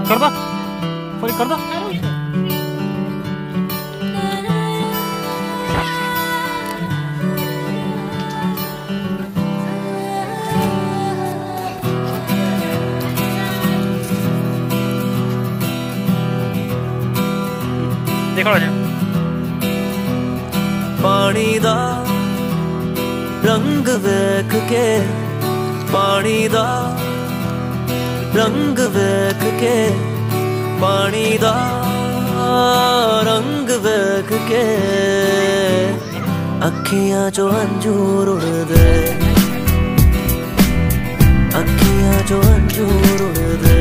कर दो पूरी कर दो। देखो पानी दा रंग वेख के, पानी दा रंग वेख के, पानी दा रंग वेख के, अखियां चो अंजूर उड़दे, अखियां चो अंजूर उड़दे।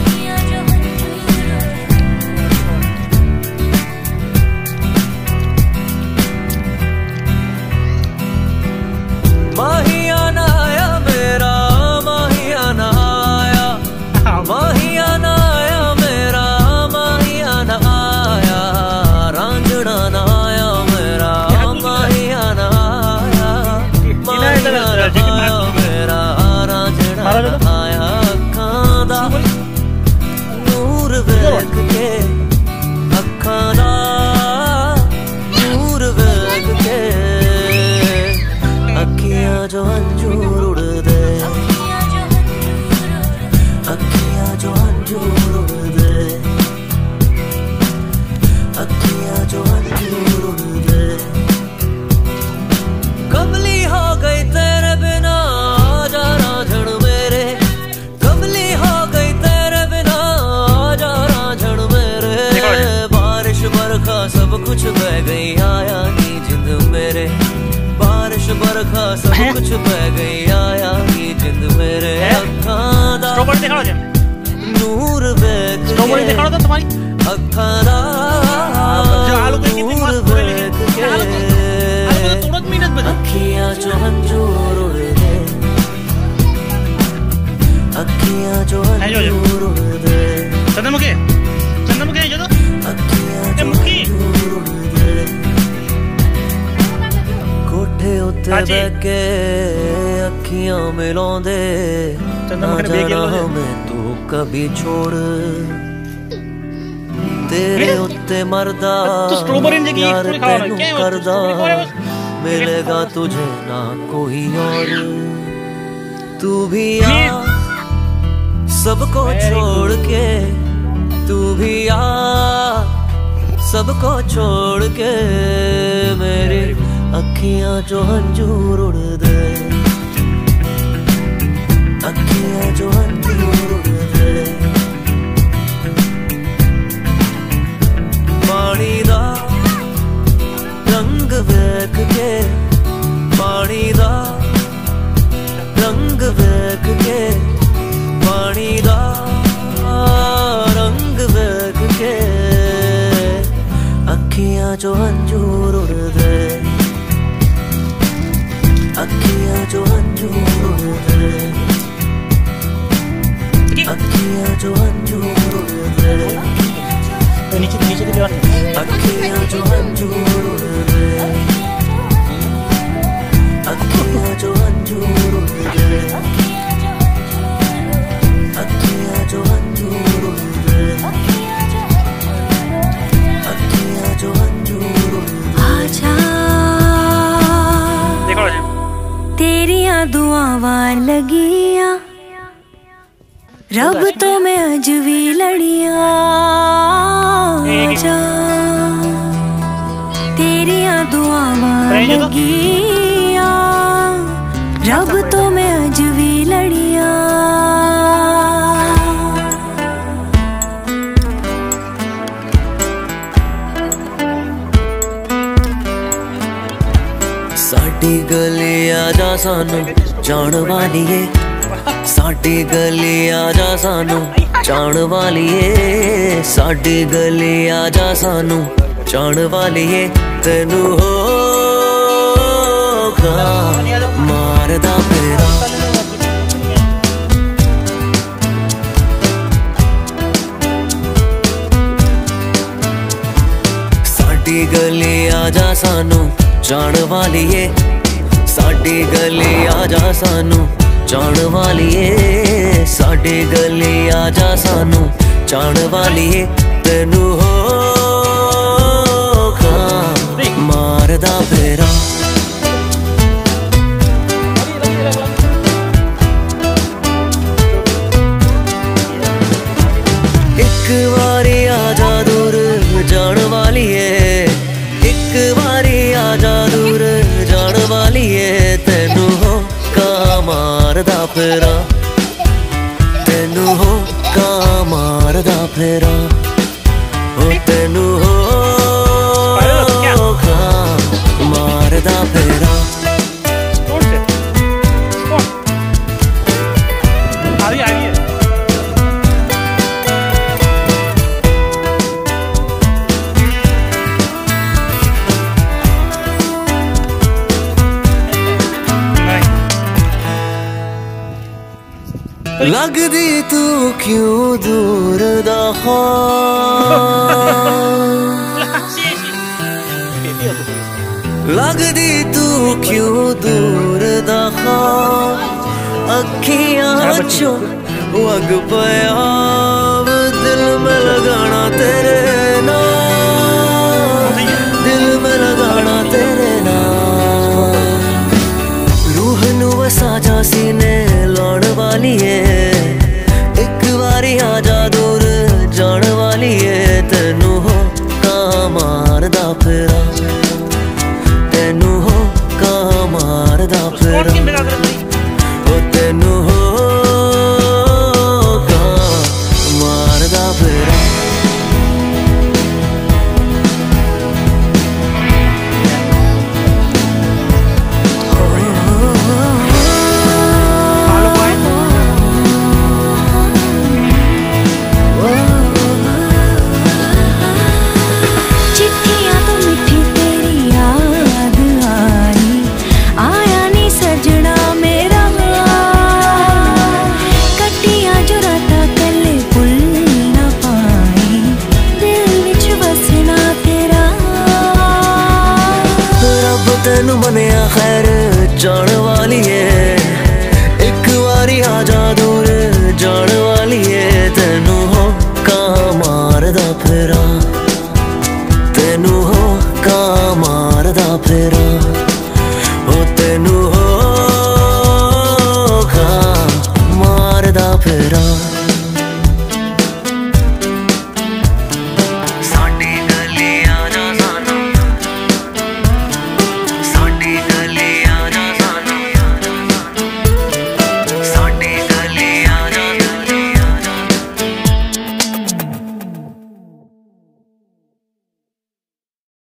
माहियाना आया मेरा, माहियाना आया, माहियाना आया मेरा, माहियाना आया, रांझना ना आया मेरा, माहियाना आया, माहियाना आया मेरा, रांझना ना आया। अखां दा नूर वेख के, अखां दा नूर वेख के, अखियां जो अंजूर उड़दे, अखियां जो अंजूर उड़दे, अखियां जो अंजूर उड़दे। कमली हो गई तेरे बिना आजा रांझण मेरे, कमली हो गई तेरे बिना आजा रांझण मेरे। बारिश बरखा सब कुछ बह गई, आया नी जिंद मेरे, बारिश बरखा सब कुछ बह गई, आया नी जिंद मेरे। अखां दा नूर वेख के, अखां दा नूर वेख के, अखियां चो अंजूर उड़दे, अखियां चो अंजूर उड़दे, चंद्रमुखी चंद्रमुखी जो अखियां चो अंजूर उड़दे। कोठे उत्ते बैठ के अखियां मिलाउंदे, ना जाना हमें तू कभी छोड़, तेरे उत्ते मरदा यार तेनू करदा, मिलेगा तुझे ना कोई और। तू भी आ सबको छोड़ के, तू भी आ सबको छोड़ के, मेरी अखियां जो अंजूर उड़दे, अखियां जो अंजूर उड़दे। पानी दा रंग वेख के, पानी दा रंग वेख के, पानी दा रंग वेख के, अखियां जो अंजूर उड़दे, अखियां जो अंजूर उड़दे, अखियां जो अंजूर उड़दे, नीचे नीचे की दीवार, अखियां जो अंजूर उड़दे, अखियां जो अंजूर उड़दे, अखियां जो अंजूर उड़दे, अखियां जो अंजूर उड़दे। आजा तेरिया दुआवां लगियां, रब तो मैं अज भी लड़ियां। आजा तेरिया दुआवां लगियां, रब तो मैं अज भी लड़ियां। साडी गली आजा सानू जान वालिए, साडी गली आजा सानू जान वालिए, साडी गली आजा सानू जान वालिए। तेनू होगा मारदा फेरा, साडी गली आजा सानू जान वालिए, साडी गली आजा सानू जान वालिए, साडी गली आजा सानू जान वालिए तेनू होगा मारदा फेरा। एक बारी आजा दूर जान वालिए, एक बारी आजा दूर जान वालिए तेनू होगा मारदा फेरा, तेनू होगा मारदा फेरा, ओ तेनू होगा मारदा फेरा। लगदी तू क्यों दूर दा लगदी तू क्यों दूर दा अखियां चो वग पया दिल में लगाना तेरे नाम, दिल में लगाना तेरे नाम। रूह नू वसा जा सीने लाण वाली है, एक बारी आजा दूर जान वाली है तेनू होगा मारदा फेरा, तेनू होगा मारदा फेरा, ओ तेनू होगा मारदा फेरा। तेनू मनिया खैर